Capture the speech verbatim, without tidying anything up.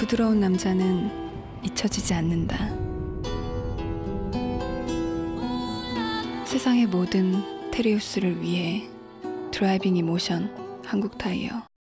부드러운 남자는 잊혀지지 않는다. 세상의 모든 테리우스를 위해 드라이빙 이모션 한국 타이어.